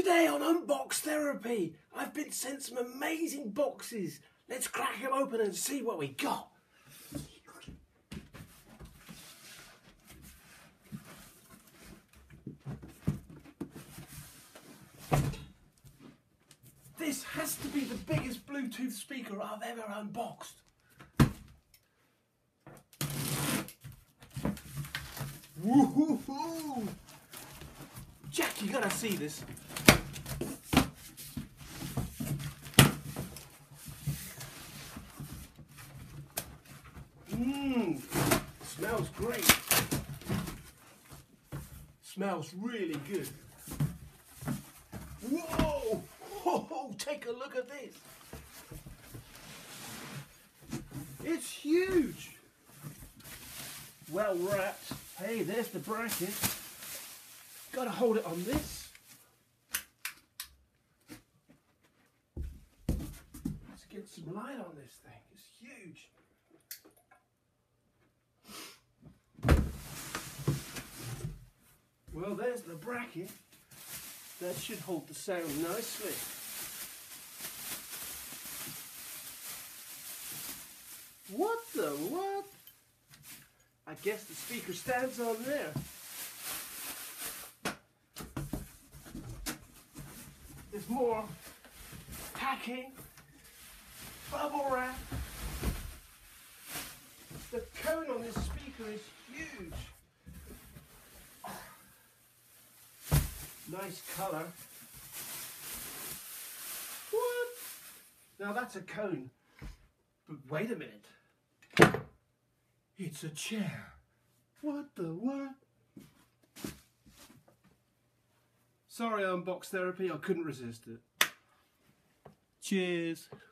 Today on Unbox Therapy, I've been sent some amazing boxes. Let's crack them open and see what we got. This has to be the biggest Bluetooth speaker I've ever unboxed. Woohoo! Jack, you gotta see this. Smells great. Smells really good. Whoa! Oh, take a look at this. It's huge. Well wrapped. Hey, there's the bracket. Gotta hold it on this. Let's get some light on this thing. It's huge. Well, there's the bracket. That should hold the sound nicely. What the what? I guess the speaker stands on there. There's more packing, bubble wrap. The cone on this speaker is huge. Nice colour. What? Now that's a cone. But wait a minute. It's a chair. What the what? Sorry, Unbox Therapy, I couldn't resist it. Cheers.